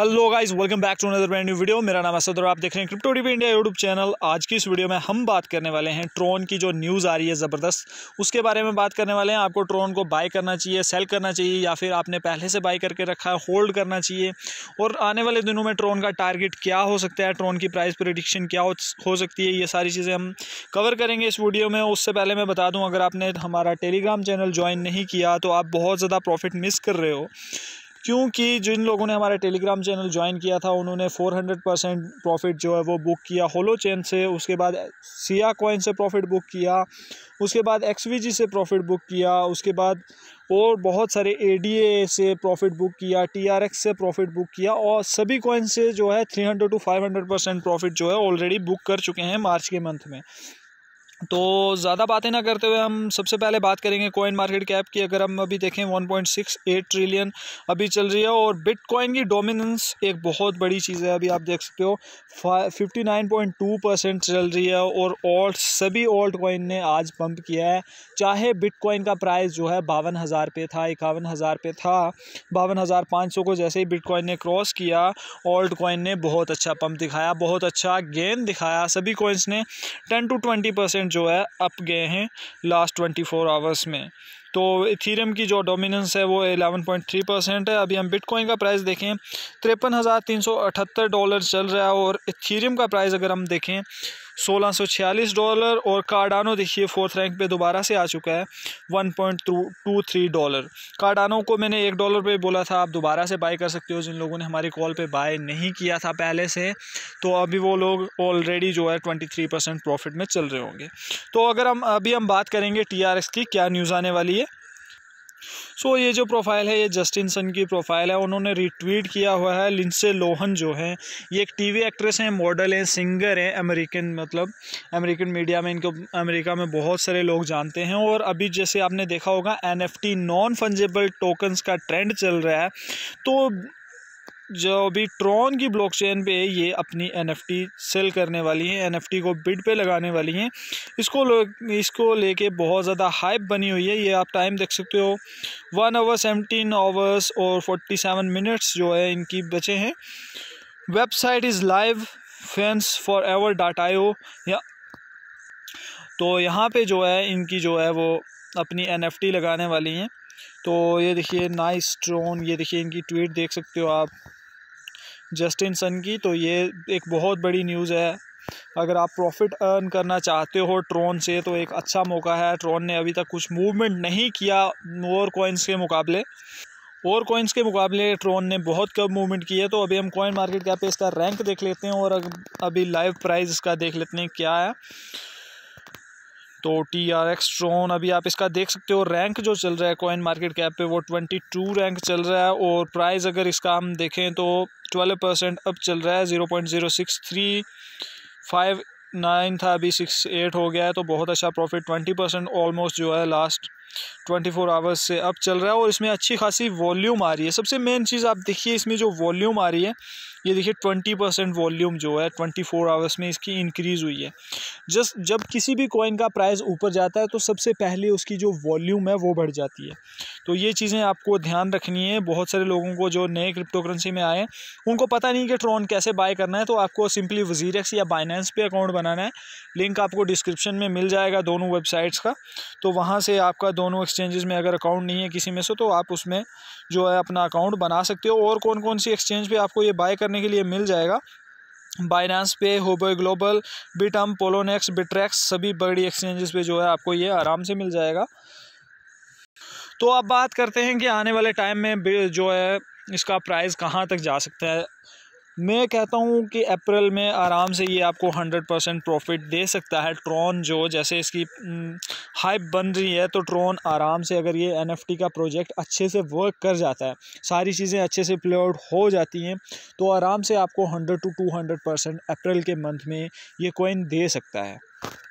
Hello guys, welcome back to another brand new video. मेरा नाम है असद और आप देख रहे हैं crypto TV India YouTube channel. आज की इस वीडियो में हम बात करने वाले हैं ट्रोन की जो न्यूज़ आ रही है ज़बरदस्त, उसके बारे में बात करने वाले हैं। आपको ट्रोन को बाय करना चाहिए, सेल करना चाहिए, या फिर आपने पहले से बाय करके रखा है, होल्ड करना चाहिए, और आने वाले दिनों में ट्रोन का टारगेट क्या हो सकता है, ट्रोन की प्राइस प्रेडिक्शन क्या हो सकती है, ये सारी चीज़ें हम कवर करेंगे इस वीडियो में। उससे पहले मैं बता दूँ, अगर आपने हमारा टेलीग्राम चैनल ज्वाइन नहीं किया तो आप बहुत ज़्यादा प्रॉफिट मिस कर रहे हो, क्योंकि जिन लोगों ने हमारा टेलीग्राम चैनल ज्वाइन किया था उन्होंने 400% प्रॉफिट जो है वो बुक किया होलो चेन से, उसके बाद सिया कॉइन से प्रॉफिट बुक किया, उसके बाद XVG से प्रॉफिट बुक किया, उसके बाद और बहुत सारे ADA से प्रॉफिट बुक किया, TRX से प्रॉफिट बुक किया, और सभी कॉइन से जो है 300 to 500% प्रॉफिट जो है ऑलरेडी बुक कर चुके हैं मार्च के मंथ में। तो ज़्यादा बातें ना करते हुए हम सबसे पहले बात करेंगे कॉइन मार्केट कैप की। अगर हम अभी देखें 1.68 ट्रिलियन अभी चल रही है, और बिटकॉइन की डोमिनेंस एक बहुत बड़ी चीज़ है। अभी आप देख सकते हो 59.2% चल रही है, और सभी ऑल्ट कॉइन ने आज पंप किया है। चाहे बिटकॉइन का प्राइस जो है 52,000 पे था, 51,000 पे था, 52,500 को जैसे ही बिटकॉइन ने क्रॉस किया, ऑल्ट कॉइन ने बहुत अच्छा पंप दिखाया, बहुत अच्छा गेन दिखाया। सभी कॉइन्स ने 10 to 20% जो है अप गए हैं लास्ट 24 आवर्स में। तो इथीरियम की जो डोमिनेंस है वो 11.3% है। अभी हम बिटकॉइन का प्राइस देखें, $53,378 चल रहा है, और इथीरियम का प्राइस अगर हम देखें $1,646, और कार्डानो देखिए 4th रैंक पे दोबारा से आ चुका है $1.23। कार्डानो को मैंने $1 पे बोला था, आप दोबारा से बाय कर सकते हो। जिन लोगों ने हमारी कॉल पे बाय नहीं किया था पहले से, तो अभी वो लोग ऑलरेडी जो है 23% प्रॉफिट में चल रहे होंगे। तो अगर हम बात करेंगे TRX की क्या न्यूज़ आने वाली है। सो ये जो प्रोफाइल है ये जस्टिन सन की प्रोफाइल है। उन्होंने रिट्वीट किया हुआ है लिंडसे लोहन जो है, ये एक TV एक्ट्रेस हैं, मॉडल हैं, सिंगर हैं, अमेरिकन मीडिया में इनको अमेरिका में बहुत सारे लोग जानते हैं। और अभी जैसे आपने देखा होगा NFT नॉन फंजेबल टोकन्स का ट्रेंड चल रहा है, तो जो अभी ट्रॉन की ब्लॉकचेन पे ये अपनी NFT सेल करने वाली हैं, NFT को बिड पे लगाने वाली हैं। इसको लेके बहुत ज़्यादा हाइप बनी हुई है। ये आप टाइम देख सकते हो, 1 hour 17 hours और 47 minutes जो है इनकी बचे हैं। Website is live fansforever.io। या तो यहाँ पे जो है इनकी जो है वो अपनी NFT लगाने वाली हैं। तो ये देखिए नाइस ट्रोन, ये देखिए इनकी ट्वीट देख सकते हो आप जस्टिन सन की। तो ये एक बहुत बड़ी न्यूज़ है। अगर आप प्रॉफिट अर्न करना चाहते हो ट्रोन से तो एक अच्छा मौका है। ट्रोन ने अभी तक कुछ मूवमेंट नहीं किया और कॉइन्स के मुकाबले ट्रोन ने बहुत कम मूवमेंट की है। तो अभी हम कॉइन मार्केट कैप पे इसका रैंक देख लेते हैं, और अभी लाइव प्राइस इसका देख लेते हैं क्या है। तो TRX ट्रोन अभी आप इसका देख सकते हो, रैंक जो चल रहा है कॉइन मार्केट कैप पे वो 22 रैंक चल रहा है, और प्राइस अगर इसका हम देखें तो 12% अब चल रहा है। 0.0635 था, अभी 68 हो गया है। तो बहुत अच्छा प्रॉफिट, 20% ऑलमोस्ट जो है लास्ट 24 आवर्स से अब चल रहा है, और इसमें अच्छी खासी वॉल्यूम आ रही है। सबसे मेन चीज़ आप देखिए, इसमें जो वॉल्यूम आ रही है, ये देखिए 20% वॉल्यूम जो है 24 आवर्स में इसकी इंक्रीज़ हुई है। जब किसी भी कॉइन का प्राइस ऊपर जाता है तो सबसे पहले उसकी जो वॉल्यूम है वो बढ़ जाती है। तो ये चीज़ें आपको ध्यान रखनी है। बहुत सारे लोगों को जो नए क्रिप्टो करेंसी में आए उनको पता नहीं कि ट्रोन कैसे बाय करना है, तो आपको सिंपली WZirX या बाइनेंस पे अकाउंट बनाना है। लिंक आपको डिस्क्रिप्शन में मिल जाएगा दोनों वेबसाइट्स का। तो वहाँ से आपका दोनों एक्सचेंजेस में अगर अकाउंट नहीं है किसी में से, तो आप उसमें जो है अपना अकाउंट बना सकते हो। और कौन कौन सी एक्सचेंज पे आपको ये बाय करने के लिए मिल जाएगा, बाइनेंस पे, होबो ग्लोबल, बिटम, पोलोनेक्स, बिट्रेक्स, सभी बड़ी एक्सचेंजेस पे जो है आपको ये आराम से मिल जाएगा। तो अब बात करते हैं कि आने वाले टाइम में जो है इसका प्राइस कहाँ तक जा सकता है। मैं कहता हूँ कि अप्रैल में आराम से ये आपको 100% प्रॉफिट दे सकता है। ट्रोन जो जैसे इसकी हाइप बन रही है, तो ट्रोन आराम से, अगर ये NFT का प्रोजेक्ट अच्छे से वर्क कर जाता है, सारी चीज़ें अच्छे से प्ले आउट हो जाती हैं, तो आराम से आपको 100 to 200% अप्रैल के मंथ में ये कॉइन दे सकता है।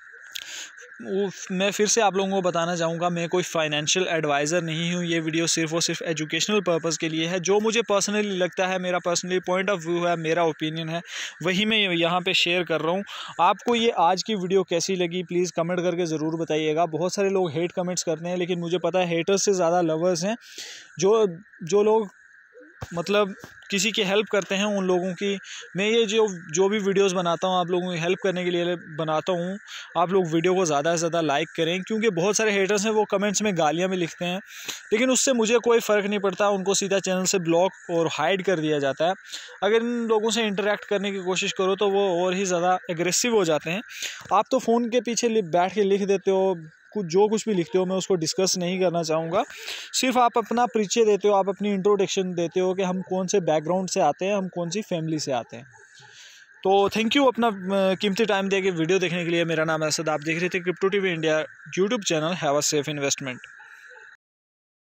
मैं फिर से आप लोगों को बताना चाहूँगा, मैं कोई फाइनेंशियल एडवाइज़र नहीं हूँ। ये वीडियो सिर्फ़ और सिर्फ एजुकेशनल पर्पज़ के लिए है। जो मुझे पर्सनली लगता है, मेरा पर्सनली पॉइंट ऑफ व्यू है, मेरा ओपिनियन है, वही मैं यहाँ पे शेयर कर रहा हूँ। आपको ये आज की वीडियो कैसी लगी प्लीज़ कमेंट करके ज़रूर बताइएगा। बहुत सारे लोग हेट कमेंट्स करते हैं, लेकिन मुझे पता है हेटर्स से ज़्यादा लवर्स हैं। जो लोग मतलब किसी की हेल्प करते हैं उन लोगों की, मैं ये जो भी वीडियोस बनाता हूँ आप लोगों की हेल्प करने के लिए बनाता हूँ। आप लोग वीडियो को ज़्यादा से ज़्यादा लाइक करें, क्योंकि बहुत सारे हेटर्स हैं वो कमेंट्स में गालियाँ भी लिखते हैं, लेकिन उससे मुझे कोई फ़र्क नहीं पड़ता, उनको सीधा चैनल से ब्लॉक और हाइड कर दिया जाता है। अगर इन लोगों से इंटरेक्ट करने की कोशिश करो तो वो और ही ज़्यादा एग्रेसिव हो जाते हैं। आप तो फ़ोन के पीछे बैठ के लिख देते हो, कुछ भी लिखते हो, मैं उसको डिस्कस नहीं करना चाहूँगा। सिर्फ आप अपना परिचय देते हो, आप अपनी इंट्रोडक्शन देते हो कि हम कौन से बैकग्राउंड से आते हैं, हम कौन सी फैमिली से आते हैं। तो थैंक यू अपना कीमती टाइम दे के वीडियो देखने के लिए। मेरा नाम है असद, आप देख रहे थे crypto TV India YouTube channel. Have a safe investment.